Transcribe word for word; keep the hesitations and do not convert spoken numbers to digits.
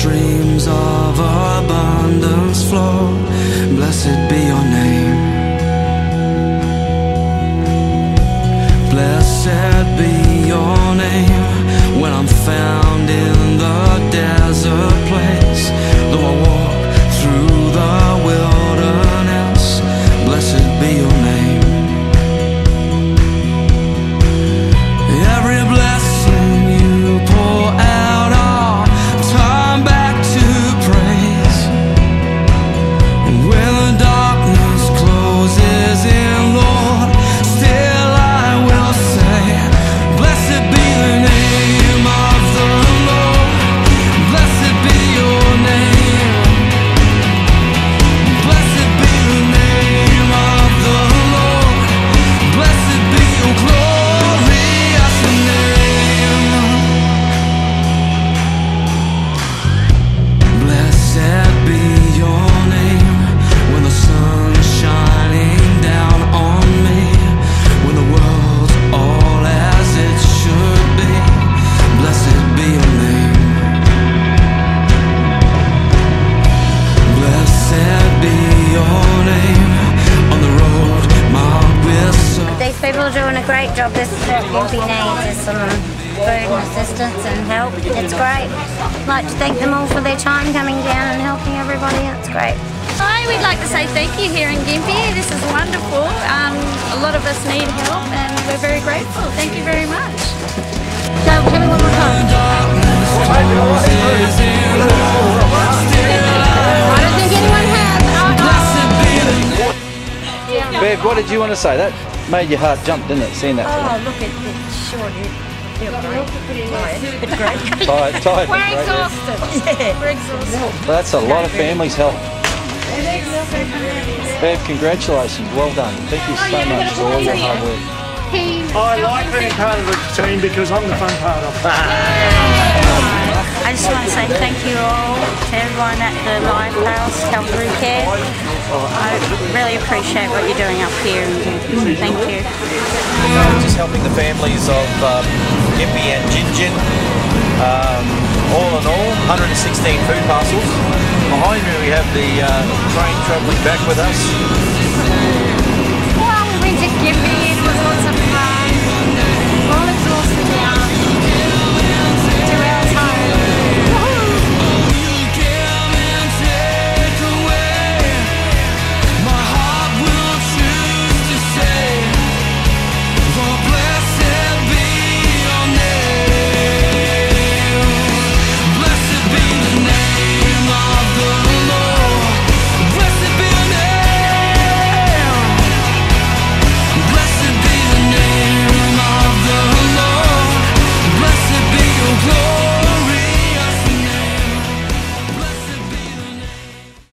streams of abundance flow. Blessed be your name. Blessed be your name. When I'm found in the desert place, though I walk through the wilderness, blessed be your name. Every blessing you pour out, I'll turn back to praise. When the darkness closes in, Lord, still I will say, blessed be the name of the Lord. Blessed be your name. Blessed be the name of the Lord. Blessed be your glorious name. Blessed be your name. When the sun's shining down on me, when the world's all as it should be, blessed be your name. Blessed be your name. On the road marked with sun. These people are doing a great job. This is what Gympie needs, is some food and assistance and help. It's great. I'd like to thank them all for their time coming down and helping everybody. It's great. Hi, we'd like to say thank you here in Gympie. This is wonderful. Um, a lot of us need help and we're very grateful. Thank you very much. So, tell me one more time. I don't think anyone has. Bev, what did you want to say? That made your heart jump, didn't it, seeing that? Oh, look at this short. It's great. Tired, tired. We're right? exhausted. Yeah. We're exhausted. Well, that's a lot of families' help. Bev, congratulations. Well done. Thank you so much for all your hard work. I like being part of the team because I'm the fun part of it. I just want to say thank you all to everyone at the Lifehouse Calvary Care. I really appreciate what you're doing up here. Thank you. Uh, just helping the families of um, Gympie and Gin Gin. Um, all in all, one hundred sixteen food parcels. Behind me we have the uh, train travelling back with us. Well, we went to Gympie